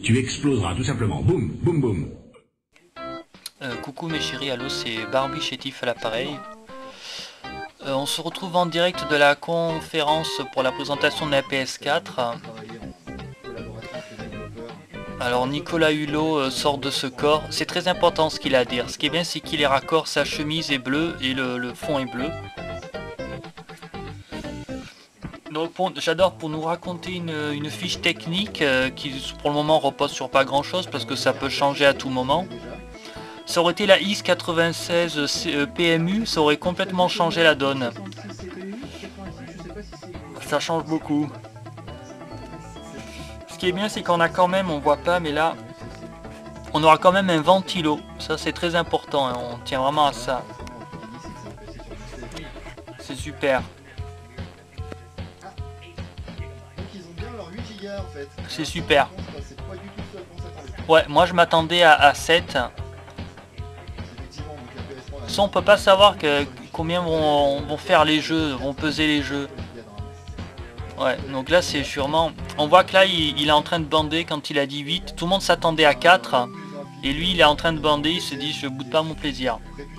tu exploseras tout simplement. Boum, boum, boum. Coucou mes chéris, allô, c'est Barbie Chétif à l'appareil. On se retrouve en direct de la conférence pour la présentation de la PS4. Alors Nicolas Hulot sort de ce corps. C'est très important ce qu'il a à dire. Ce qui est bien, c'est qu'il est raccord, sa chemise est bleue et le fond est bleu. Donc j'adore pour nous raconter une fiche technique qui pour le moment repose sur pas grand chose parce que ça peut changer à tout moment. Ça aurait été la X96 PMU, ça aurait complètement changé la donne. Ça change beaucoup. Ce qui est bien, c'est qu'on a quand même, on voit pas, mais là, on aura quand même un ventilo. Ça, c'est très important, hein, on tient vraiment à ça. C'est super. C'est super. Ouais, moi je m'attendais à 7. Ça, on peut pas savoir combien vont faire les jeux, vont peser les jeux. Ouais, donc là c'est sûrement... On voit que là il est en train de bander quand il a dit 8. Tout le monde s'attendait à 4. Et lui il est en train de bander, il se dit je boude pas mon plaisir.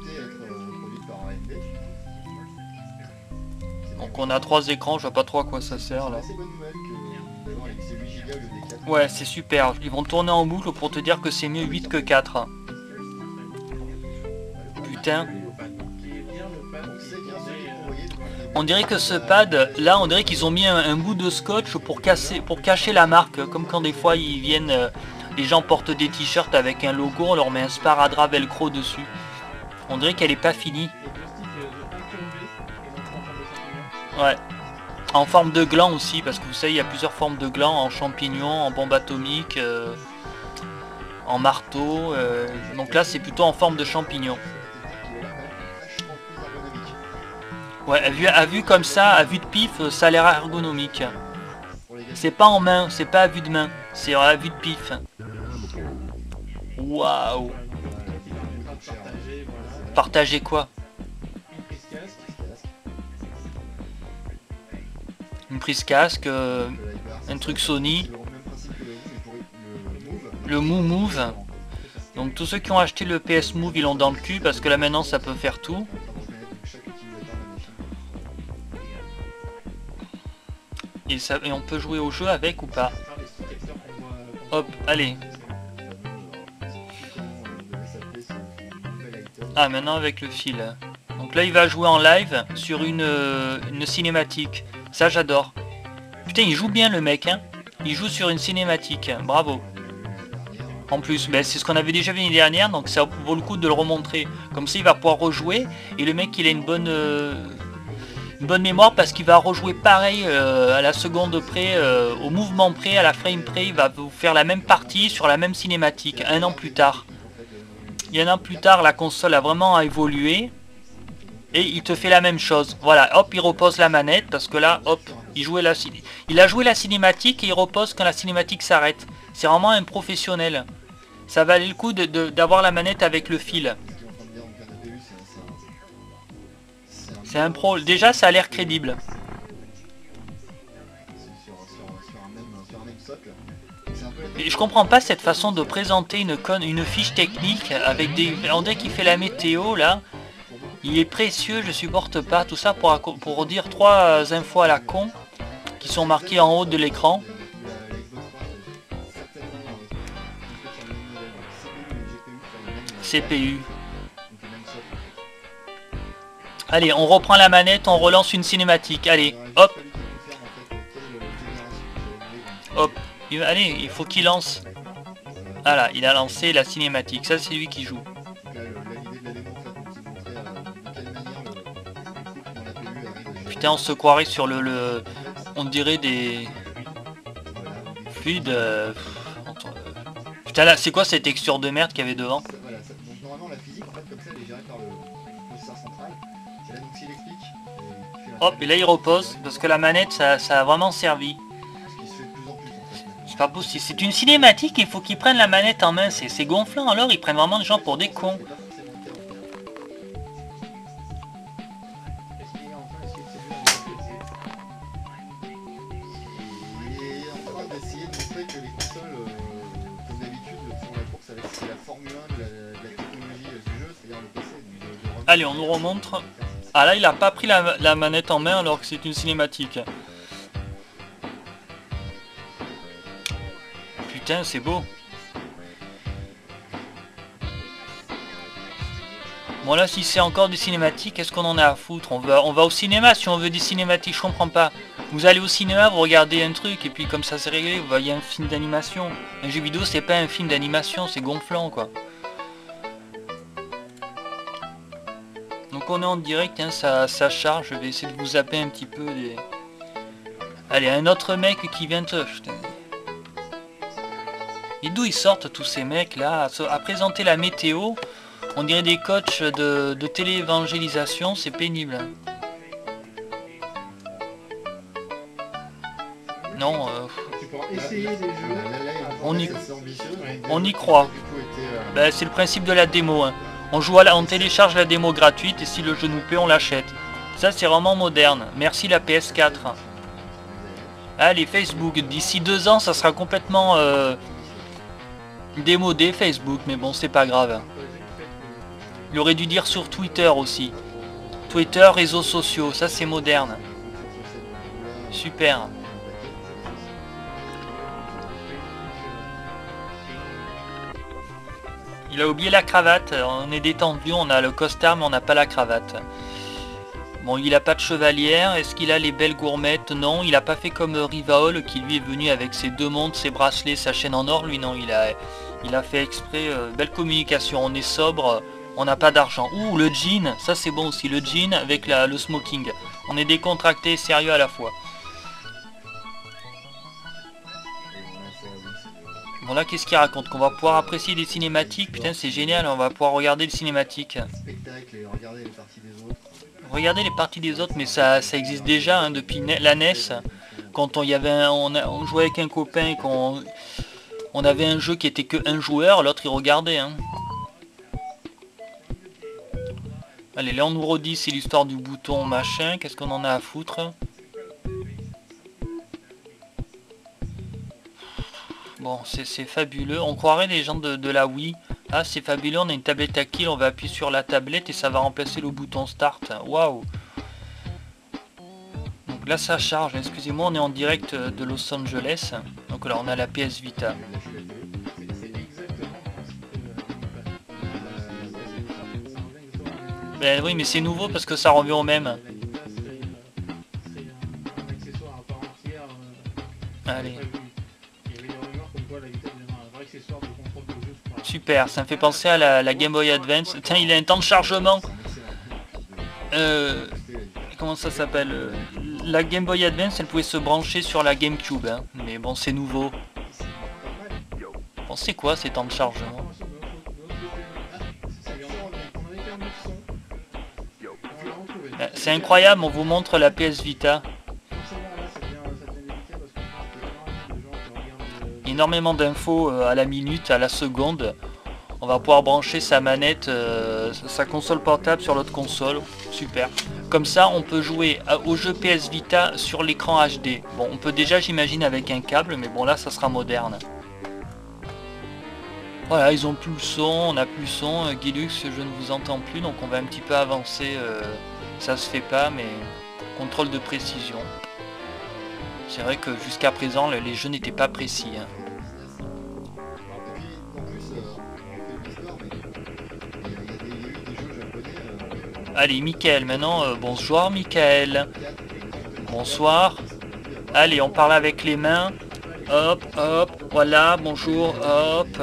Donc on a 3 écrans, je vois pas trop à quoi ça sert là. Ouais, c'est super. Ils vont tourner en boucle pour te dire que c'est mieux 8 que 4. Putain. On dirait que ce pad, là, on dirait qu'ils ont mis un bout de scotch pour cacher la marque. Comme quand des fois, ils viennent, les gens portent des t-shirts avec un logo, on leur met un sparadrap velcro dessus. On dirait qu'elle est pas finie. Ouais. En forme de gland aussi, parce que vous savez, il y a plusieurs formes de gland, en champignon, en bombe atomique, en marteau. Donc là, c'est plutôt en forme de champignon. Ouais, à vue comme ça, à vue de pif, ça a l'air ergonomique. C'est pas en main, c'est pas à vue de main, c'est à vue de pif. Waouh. Partager quoi? Une prise casque, un truc Sony. Le Move. Donc tous ceux qui ont acheté le PS Move, ils l'ont dans le cul parce que là maintenant ça peut faire tout. Et on peut jouer au jeu avec ou pas? Hop, allez. Ah, maintenant avec le fil. Donc là il va jouer en live sur une cinématique. Ça j'adore. Putain, il joue bien le mec, hein. Il joue sur une cinématique. Bravo. En plus, ben, c'est ce qu'on avait déjà vu l'année dernière, donc ça vaut le coup de le remontrer. Comme ça il va pouvoir rejouer. Et le mec il a une bonne mémoire parce qu'il va rejouer pareil à la seconde près, au mouvement près, à la frame près. Il va vous faire la même partie sur la même cinématique, un an plus tard. Et un an plus tard, la console a vraiment évolué. Et il te fait la même chose. Voilà, hop, il repose la manette parce que là, hop, il a joué la cinématique et il repose quand la cinématique s'arrête. C'est vraiment un professionnel. Ça valait le coup d'avoir la manette avec le fil. C'est un pro. Déjà, ça a l'air crédible. Et je comprends pas cette façon de présenter une fiche technique avec des... On dirait qu'il fait la météo là. Il est précieux, je supporte pas. Tout ça pour dire 3 infos à la con qui sont marquées en haut de l'écran. CPU. Allez, on reprend la manette, on relance une cinématique. Allez, hop. Hop. Allez, il faut qu'il lance. Voilà, il a lancé la cinématique. Ça, c'est lui qui joue. Putain, on se croirait sur on dirait des fluides. Putain, là, c'est quoi cette texture de merde qu'il y avait devant? Hop, et là il repose, parce que la manette ça a vraiment servi. C'est pas possible, c'est une cinématique, il faut qu'ils prennent la manette en main, c'est gonflant, alors ils prennent vraiment des gens pour des cons. Allez, on nous remontre. Ah là, il a pas pris la manette en main alors que c'est une cinématique. Putain, c'est beau. Bon là, si c'est encore des cinématiques, qu'est-ce qu'on en a à foutre? On va au cinéma si on veut des cinématiques, je comprends pas. Vous allez au cinéma, vous regardez un truc, et puis comme ça c'est réglé, vous voyez un film d'animation. Un jeu vidéo, c'est pas un film d'animation, c'est gonflant, quoi. Donc on est en direct, hein, ça charge, je vais essayer de vous zapper un petit peu des... Allez, un autre mec qui vient te... Et d'où ils sortent tous ces mecs là à présenter la météo? On dirait des coachs de télé-évangélisation, c'est pénible. Non, on y croit. Ben, c'est le principe de la démo. Hein. On télécharge la démo gratuite et si le jeu nous plaît, on l'achète. Ça, c'est vraiment moderne. Merci la PS4. Allez, Facebook. D'ici 2 ans, ça sera complètement démodé, Facebook. Mais bon, c'est pas grave. Il aurait dû dire sur Twitter aussi. Twitter, réseaux sociaux. Ça, c'est moderne. Super. Il a oublié la cravate, on est détendu, on a le costard mais on n'a pas la cravate. Bon, il a pas de chevalière, est-ce qu'il a les belles gourmettes? Non, il a pas fait comme Rivaol qui lui est venu avec ses 2 montres, ses bracelets, sa chaîne en or. Lui non, il a fait exprès, belle communication, on est sobre, on n'a pas d'argent. Ouh, le jean, ça c'est bon aussi, le jean avec le smoking. On est décontracté et sérieux à la fois. Bon là, qu'est-ce qu'il raconte? Qu'on va pouvoir apprécier des cinématiques? Putain, c'est génial, on va pouvoir regarder les cinématiques. Regardez les parties des autres, mais ça existe déjà hein, depuis la NES. Quand on jouait avec un copain et qu'on avait un jeu qui était que un joueur, l'autre il regardait. Hein. Allez, là on nous redit, c'est l'histoire du bouton machin, qu'est-ce qu'on en a à foutre? Bon, c'est fabuleux. On croirait les gens de la Wii. Ah, c'est fabuleux, on a une tablette tactile, on va appuyer sur la tablette et ça va remplacer le bouton Start. Waouh! Donc là, ça charge. Excusez-moi, on est en direct de Los Angeles. Donc là, on a la PS Vita. Ben oui, mais c'est nouveau parce que ça revient au même. Allez. Super, ça me fait penser à la Game Boy Advance. Tiens, il a un temps de chargement. Comment ça s'appelle? La Game Boy Advance, elle pouvait se brancher sur la GameCube. Hein. Mais bon, c'est nouveau. Bon, c'est quoi ces temps de chargement? C'est incroyable, on vous montre la PS Vita. Énormément d'infos à la minute, à la seconde. On va pouvoir brancher sa manette, sa console portable sur l'autre console. Super. Comme ça, on peut jouer au jeu PS Vita sur l'écran HD. Bon, on peut déjà, j'imagine, avec un câble, mais bon, là, ça sera moderne. Voilà, ils ont plus le son, on a plus le son. Guilux, je ne vous entends plus, donc on va un petit peu avancer. Ça se fait pas, mais contrôle de précision. C'est vrai que jusqu'à présent, les jeux n'étaient pas précis. Hein. Allez, Mickaël, maintenant, bonsoir Mickaël. Bonsoir. Allez, on parle avec les mains. Hop, hop, voilà, bonjour, hop.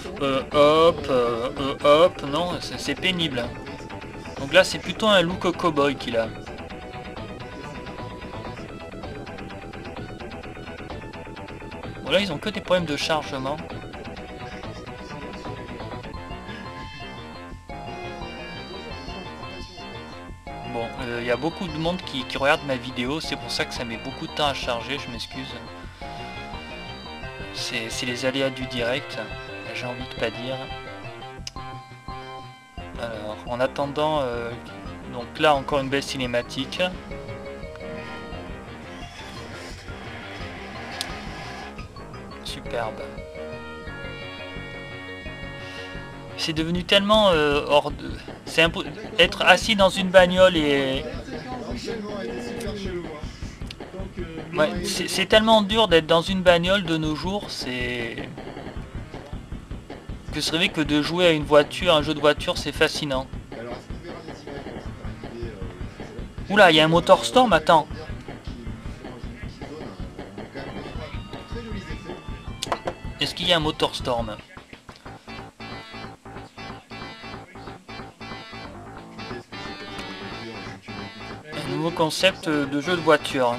Hop, non, c'est pénible. Donc là, c'est plutôt un look cowboy qu'il a. Bon, là, ils ont que des problèmes de chargement. Bon, il y a beaucoup de monde qui regarde ma vidéo, c'est pour ça que ça met beaucoup de temps à charger, je m'excuse. C'est les aléas du direct, j'ai envie de pas dire. Alors, en attendant, donc là encore une belle cinématique. Superbe. C'est devenu tellement hors de... C'est être assis dans une bagnole et... Ouais, c'est tellement dur d'être dans une bagnole de nos jours, c'est... Que ce serait que de jouer à une voiture, un jeu de voiture, c'est fascinant. Oula, il y a un Motorstorm, attends. Est-ce qu'il y a un Motorstorm? Un nouveau concept de jeu de voiture.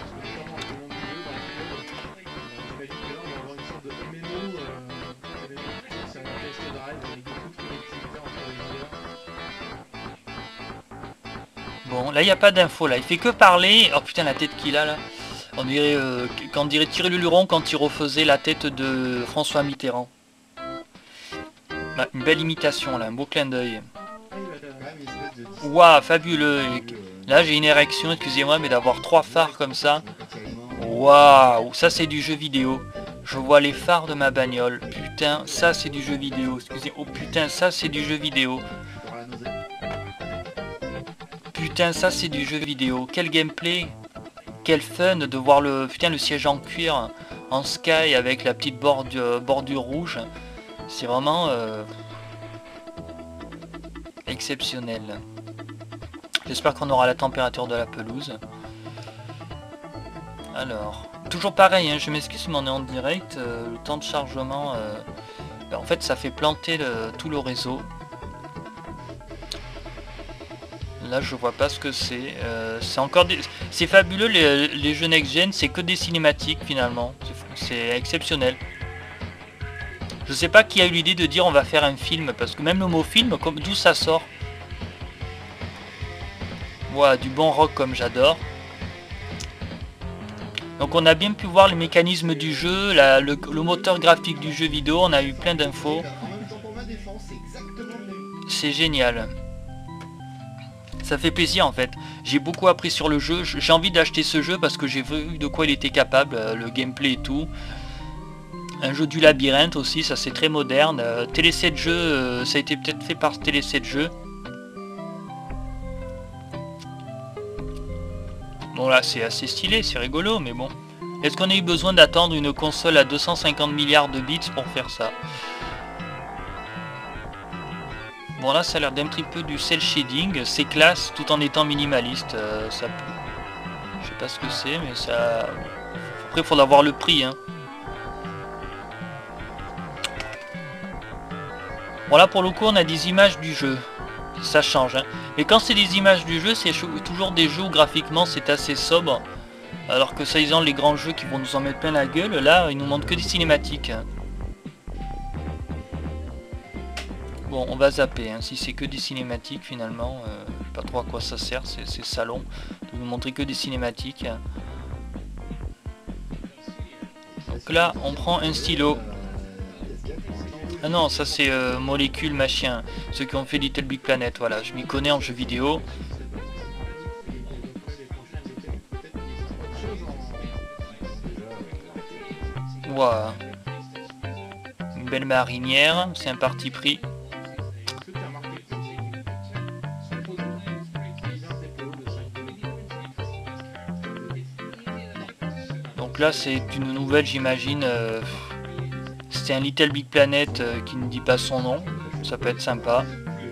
Bon, là il n'y a pas d'infos, là il fait que parler. Oh putain, la tête qu'il a là. On dirait, quand on dirait Thierry Luron quand il refaisait la tête de François Mitterrand. Bah, une belle imitation là, un beau clin d'œil. Waouh, fabuleux. Là j'ai une érection, excusez-moi, mais d'avoir 3 phares comme ça. Waouh, ça c'est du jeu vidéo. Je vois les phares de ma bagnole. Putain, ça c'est du jeu vidéo. Excusez, oh putain, ça c'est du jeu vidéo. Putain, ça c'est du jeu vidéo. Quel gameplay. Quel fun de voir le putain le siège en cuir en sky avec la petite bordure rouge. C'est vraiment exceptionnel. J'espère qu'on aura la température de la pelouse. Alors, toujours pareil, hein, je m'excuse si on est en direct. Le temps de chargement, ben, en fait ça fait planter tout le réseau. Là je vois pas ce que c'est. C'est encore des... C'est fabuleux les jeux next-gen, c'est que des cinématiques finalement. C'est exceptionnel. Je sais pas qui a eu l'idée de dire on va faire un film, parce que même le mot film, d'où ça sort? Voilà, du bon rock comme j'adore. Donc on a bien pu voir les mécanismes du jeu, le moteur graphique du jeu vidéo, on a eu plein d'infos. C'est génial. Ça fait plaisir en fait. J'ai beaucoup appris sur le jeu. J'ai envie d'acheter ce jeu parce que j'ai vu de quoi il était capable, le gameplay et tout. Un jeu du labyrinthe aussi, ça c'est très moderne. Télé 7 jeux, ça a été peut-être fait par Télé 7 jeux. Bon là c'est assez stylé, c'est rigolo, mais bon. Est-ce qu'on a eu besoin d'attendre une console à 250 milliards de bits pour faire ça? Bon là ça a l'air d'un petit peu du cel shading, c'est classe tout en étant minimaliste. Ça... Je sais pas ce que c'est, mais ça... Après il faudra voir le prix. Hein. Bon là pour le coup on a des images du jeu. Ça change. Hein. Mais quand c'est des images du jeu, c'est toujours des jeux où graphiquement c'est assez sobre. Alors que ça ils ont les grands jeux qui vont nous en mettre plein la gueule, là ils nous montrent que des cinématiques. Bon, on va zapper, hein. Si c'est que des cinématiques finalement, je sais pas trop à quoi ça sert, c'est salon de nous montrer que des cinématiques. Donc là, on prend un stylo. Ah non, ça c'est molécules machin, ceux qui ont fait Little Big Planet, voilà, je m'y connais en jeux vidéo. Waouh. Une belle marinière, c'est un parti pris. Donc là c'est une nouvelle, j'imagine, c'était un Little Big Planet qui ne dit pas son nom, ça peut être sympa.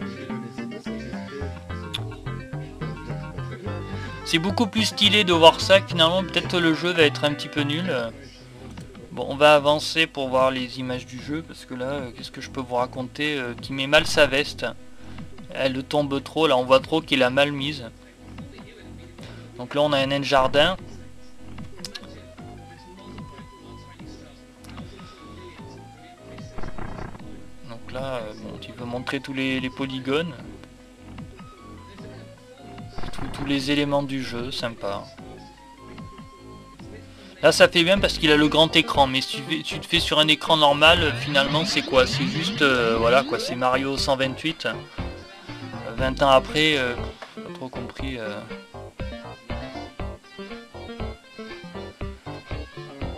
C'est beaucoup plus stylé de voir ça que finalement peut-être le jeu va être un petit peu nul. Bon, on va avancer pour voir les images du jeu, parce que là, qu'est-ce que je peux vous raconter qui met mal sa veste. Elle tombe trop, là on voit trop qu'il a mal mise. Donc là on a un nain jardin. Donc là, bon, tu peux montrer tous les polygones. Tous les éléments du jeu, sympa. Là ça fait bien parce qu'il a le grand écran, mais si tu te fais sur un écran normal, finalement c'est quoi? C'est juste, voilà quoi, c'est Mario 128. 20 ans après, pas trop compris.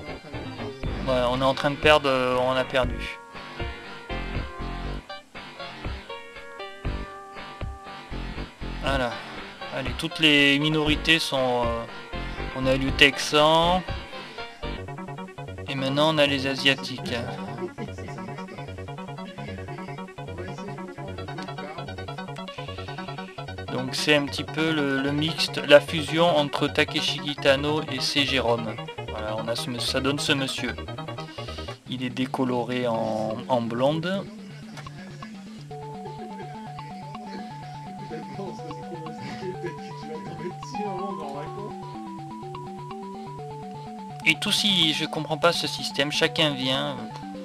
Ouais, on est en train de perdre, on a perdu. Voilà. Allez, toutes les minorités sont... on a le texan. Et maintenant on a les asiatiques. Donc c'est un petit peu le mixte, la fusion entre Takeshi Kitano et C. Jérôme. Voilà, on a ça donne ce monsieur. Il est décoloré en blonde. Et tout si je comprends pas ce système, chacun vient.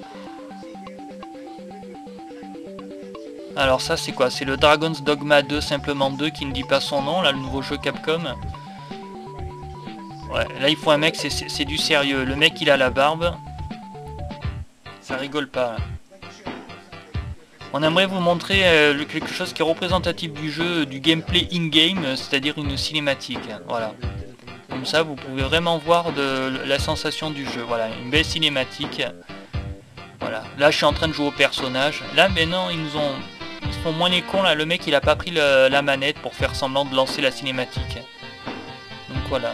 Alors ça c'est quoi? C'est le Dragon's Dogma 2, simplement 2, qui ne dit pas son nom, là, le nouveau jeu Capcom. Ouais, là il faut un mec, c'est du sérieux. Le mec il a la barbe. Ça rigole pas. On aimerait vous montrer quelque chose qui est représentatif du jeu, du gameplay in-game, c'est-à-dire une cinématique. Voilà. Comme ça vous pouvez vraiment voir la sensation du jeu. Voilà, une belle cinématique. Voilà. Là je suis en train de jouer au personnage. Là maintenant ils se font moins les cons là. Le mec il a pas pris la manette pour faire semblant de lancer la cinématique. Donc voilà.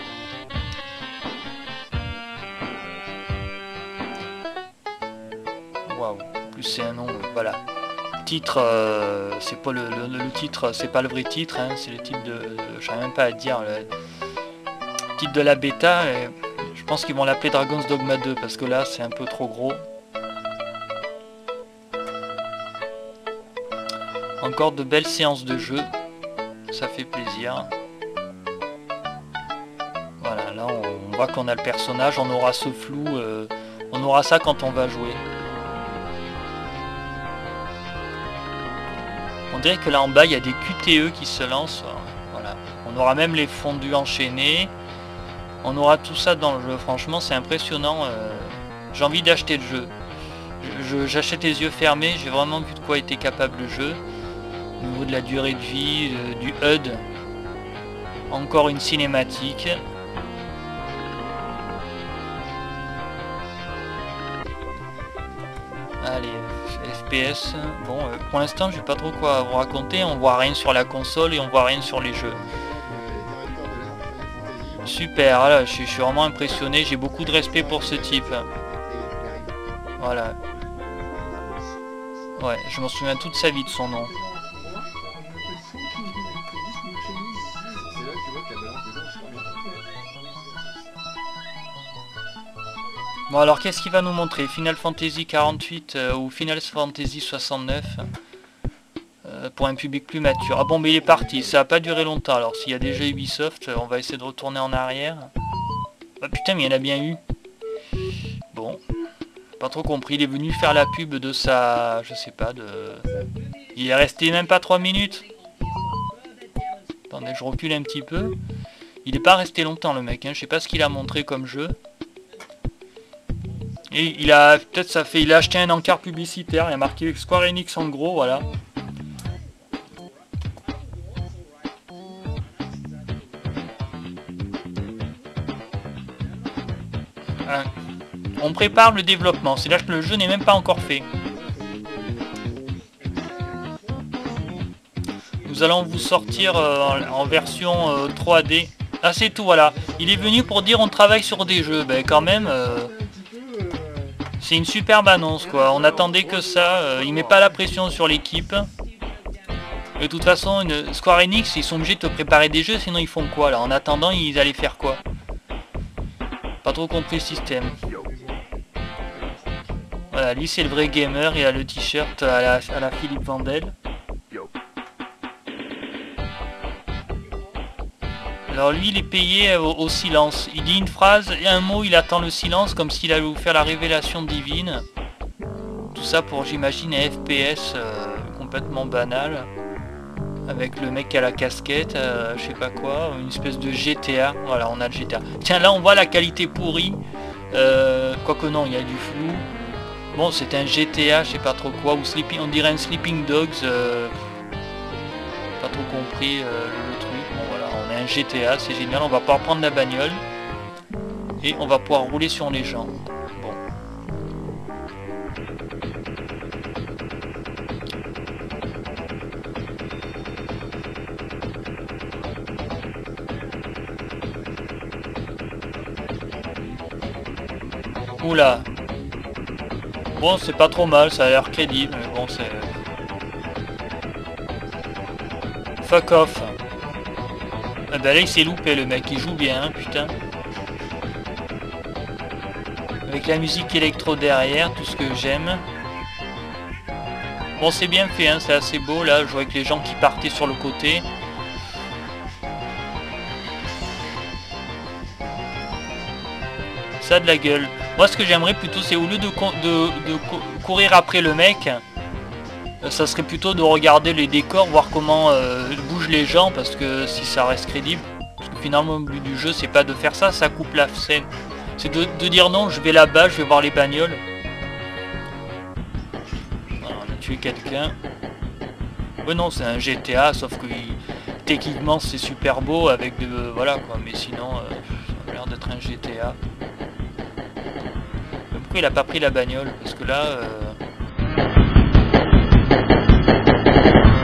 Waouh. En plus c'est un nom. Voilà. Titre, c'est pas le titre, c'est pas le vrai titre. Hein, c'est le titre de. Je sais même pas à dire. Le titre de la bêta. Et je pense qu'ils vont l'appeler Dragon's Dogma 2 parce que là c'est un peu trop gros. Encore de belles séances de jeu, ça fait plaisir. Voilà, là on voit qu'on a le personnage, on aura ce flou, on aura ça quand on va jouer. On dirait que là en bas il y a des QTE qui se lancent. Voilà. On aura même les fondus enchaînés. On aura tout ça dans le jeu, franchement c'est impressionnant. J'ai envie d'acheter le jeu. J'achète les yeux fermés, j'ai vraiment vu de quoi était capable le jeu. Au niveau de la durée de vie, du HUD, encore une cinématique. Allez, FPS, bon, pour l'instant j'ai pas trop quoi vous raconter, on voit rien sur la console et on voit rien sur les jeux. Super, là, je suis vraiment impressionné, j'ai beaucoup de respect pour ce type. Voilà. Ouais, je m'en souviens toute sa vie de son nom. Bon alors qu'est-ce qu'il va nous montrer? Final Fantasy 48 ou Final Fantasy 69 pour un public plus mature. Ah bon mais il est parti, ça a pas duré longtemps. Alors s'il y a déjà Ubisoft, on va essayer de retourner en arrière. Ah putain mais il y en a bien eu. Bon, pas trop compris, il est venu faire la pub de sa... je sais pas, de... Il est resté même pas 3 minutes. Attendez, je recule un petit peu. Il est pas resté longtemps le mec, hein. Je sais pas ce qu'il a montré comme jeu. Et il a peut-être ça fait, il a acheté un encart publicitaire, il a marqué Square Enix en gros, voilà. On prépare le développement, c'est-à-dire que le jeu n'est même pas encore fait. Nous allons vous sortir en version 3D. Ah c'est tout, voilà. Il est venu pour dire on travaille sur des jeux, ben quand même... c'est une superbe annonce quoi, on attendait que ça, il met pas la pression sur l'équipe. De toute façon, Square Enix, ils sont obligés de te préparer des jeux, sinon ils font quoi là? En attendant, ils allaient faire quoi? Pas trop compris le système. Voilà, lui c'est le vrai gamer, il a le t-shirt à la Philippe Vandel. Alors lui il est payé au silence. Il dit une phrase et un mot, il attend le silence comme s'il allait vous faire la révélation divine. Tout ça pour j'imagine un FPS complètement banal. Avec le mec à la casquette, je sais pas quoi, une espèce de GTA. Voilà, on a le GTA. Tiens là on voit la qualité pourrie. Quoique non, il y a du flou. Bon c'est un GTA, je sais pas trop quoi. Ou Sleeping, on dirait un Sleeping Dogs. Pas trop compris le truc. Bon voilà, on est un GTA, c'est génial, on va pouvoir prendre la bagnole et on va pouvoir rouler sur les gens. Bon. Oula. Bon, c'est pas trop mal, ça a l'air crédible, mais bon, c'est... Fuck off. Ah bah là, il s'est loupé, le mec, il joue bien, hein, putain. Avec la musique électro derrière, tout ce que j'aime. Bon, c'est bien fait, hein, c'est assez beau, là, je vois avec les gens qui partaient sur le côté. Ça a de la gueule. Moi, ce que j'aimerais plutôt, c'est au lieu de courir après le mec, ça serait plutôt de regarder les décors, voir comment bougent les gens, parce que si ça reste crédible. Parce que finalement, le but du jeu, c'est pas de faire ça, ça coupe la scène. C'est de dire non, je vais là-bas, je vais voir les bagnoles. Voilà, on a tué quelqu'un. Ouais, non, c'est un GTA, sauf que techniquement, c'est super beau, avec de... voilà, quoi, mais sinon, ça a l'air d'être un GTA. Pourquoi il a pas pris la bagnole? Parce que là...